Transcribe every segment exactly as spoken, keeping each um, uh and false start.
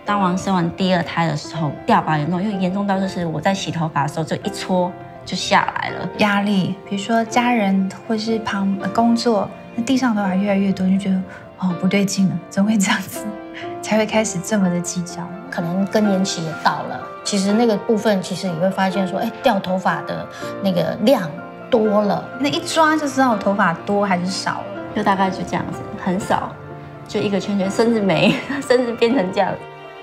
当完生完第二胎的时候，掉发严重，因为严重到就是我在洗头发的时候就一搓就下来了。 压力，比如说家人或是旁工作，那地上头发越来越多，就觉得哦不对劲了，怎么会这样子？才会开始这么的计较。 可能更年期也到了，其实那个部分其实你会发现说，哎，掉头发的那个量多了， 那一抓就知道我头发多还是少了。 就大概就这样子，很少，就一个圈圈，甚至没，甚至变成这样。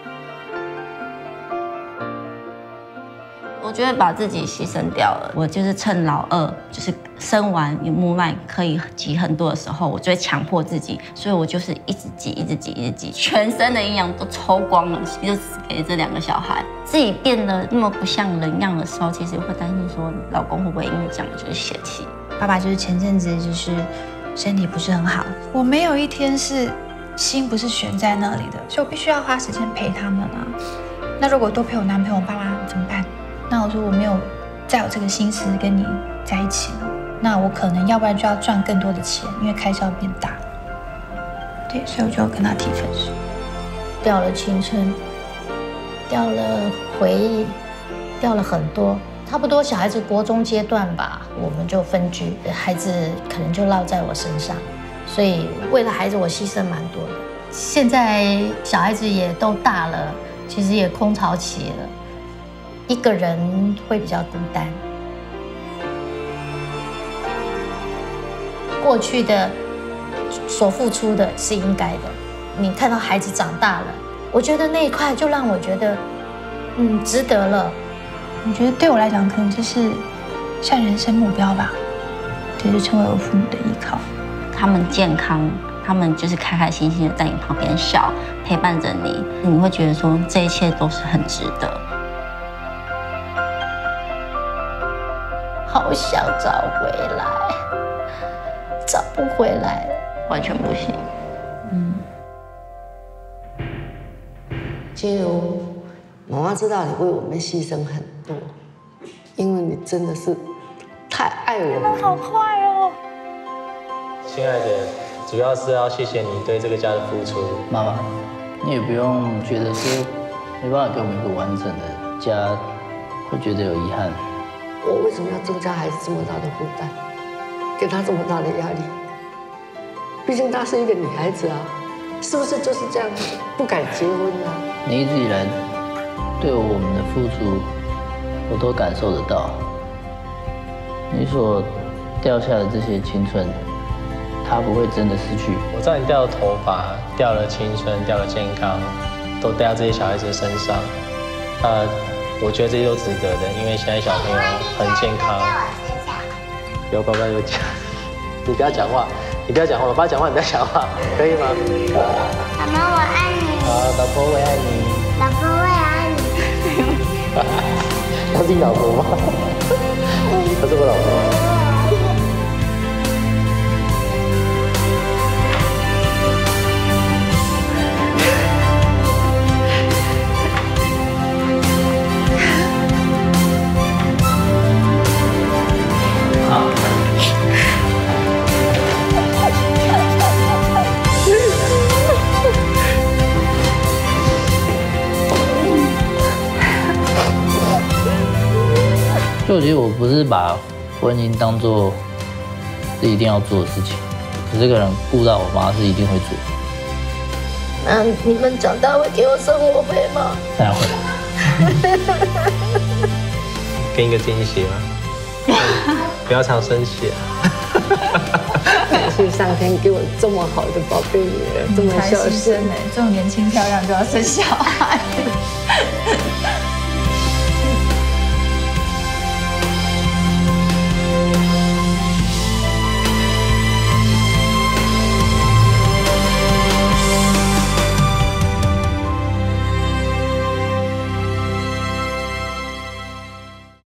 我觉得把自己牺牲掉了。我就是趁老二，就是生完有母奶可以挤很多的时候，我就会强迫自己，所以我就是一直挤，一直挤，一直挤，全身的营养都抽光了，就只给这两个小孩。自己变得那么不像人样的时候，其实会担心说，老公会不会因为这样就是泄气？ 爸爸就是前阵子就是身体不是很好，我没有一天是心不是悬在那里的，所以我必须要花时间陪他们啊。那如果多陪我男朋友、爸妈怎么办？那我说我没有再有这个心思跟你在一起了，那我可能要不然就要赚更多的钱，因为开销变大。对，所以我就跟他提分手。 掉了青春，掉了回忆，掉了很多。差不多小孩子国中阶段吧，我们就分居，孩子可能就落在我身上，所以为了孩子我牺牲蛮多的。现在小孩子也都大了，其实也空巢期了。一个人会比较孤单。过去的所付出的是应该的，你看到孩子长大了，我觉得那一块就让我觉得，嗯，值得了。 我觉得对我来讲，可能就是像人生目标吧，就是成为我父母的依靠。 他们健康，他们就是开开心心的在你旁边笑，陪伴着你，你会觉得说这一切都是很值得。 好想找回来，找不回来了， 完全不行。 嗯。 金如，妈妈知道你为我们牺牲很多，因为你真的是太爱我们。 好快哦！ 亲爱的，主要是要谢谢你对这个家的付出。 妈妈，你也不用觉得说没办法给我们一个完整的家，会觉得有遗憾。 我为什么要增加孩子这么大的负担，给他这么大的压力？毕竟她是一个女孩子啊，是不是就是这样不敢结婚啊？ 你一直以来对我们的付出，我都感受得到。你所掉下的这些青春，它不会真的失去。 我知道你掉了头发，掉了青春，掉了健康，都掉在这些小孩子的身上。呃。我觉得这些都值得的，因为现在小朋友很健康。有爸爸有讲，你不要讲话，你不要讲话，爸爸讲话，你不要讲话，可以吗？ 妈妈，我爱你。 好，老婆我也爱你。 老婆我也爱你。 她是你老婆吗？她是我老婆。 就我觉得我不是把婚姻当做是一定要做的事情，可这个人顾到我妈是一定会做。 那你们长大会给我生活费吗？ 当然会。 给你个惊喜吗？不要常生气啊！ 感谢上天给我这么好的宝贝女儿，这么孝顺哎，这种年轻漂亮就要生小孩。